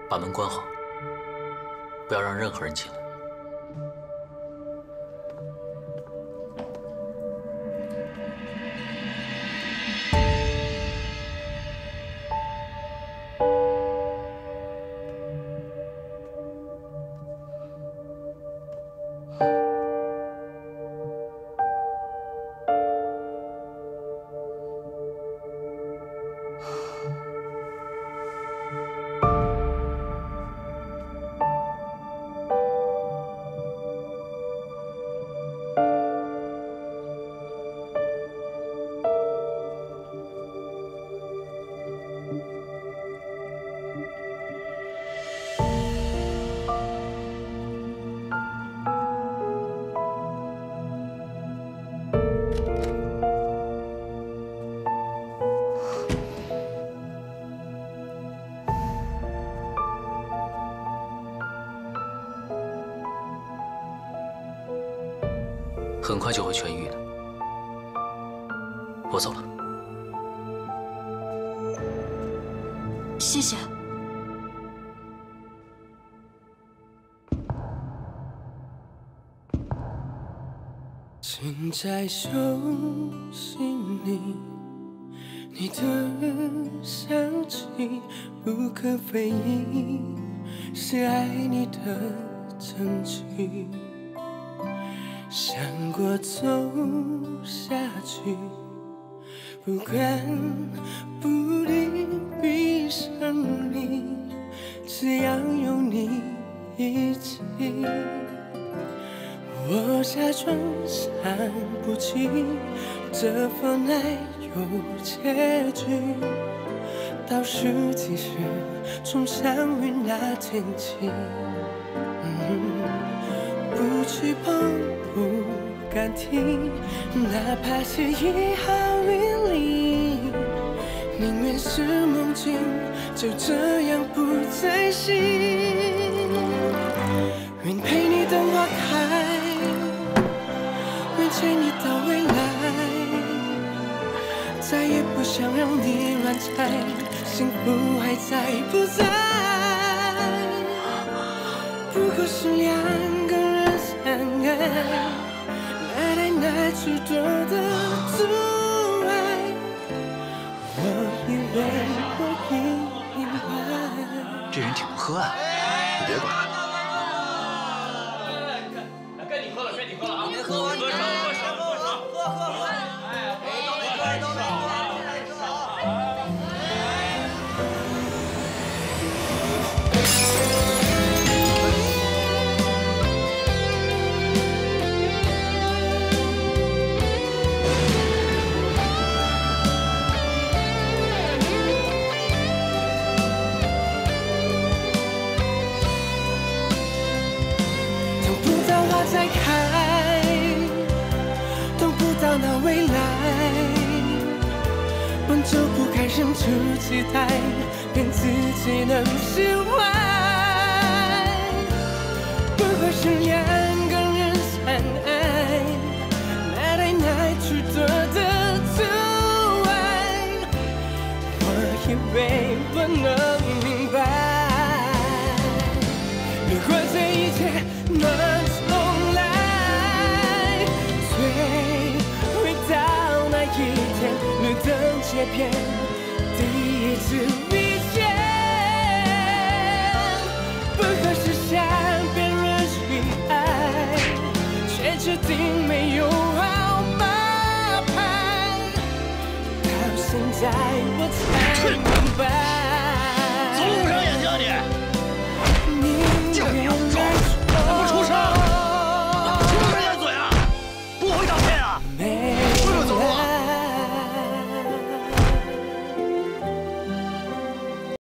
把门关好，不要让任何人进来。 很快就会痊愈的。我走了。 谢谢。 紧在手心里，你的香气不可非议，是爱你的证据。 想过走下去，不管不离闭上你，只要有你一起。我假装想不起这份爱有结局，倒数计时从相遇那天起，不去碰。 不敢听，哪怕是1毫米里，宁愿是梦境，就这样不再醒。愿陪你等花开，愿牵你到未来，再也不想让你乱猜，幸福还在不在？不过是2个人相爱。 哪来哪去多的阻碍？我以为我明白。 这人挺能喝啊，你别管。 该你喝了，该你喝了啊！ 别喝完，喝喝！哎，都没喝。 再开，等不到那未来，本就不该忍住期待，骗自己能释怀。不过是2个人相爱，哪来哪去多的阻碍？我以为我能明白，如果这一切能。 路灯切片，第一次遇见，不合适想别人去爱，却决定没有号码牌。到现在我才。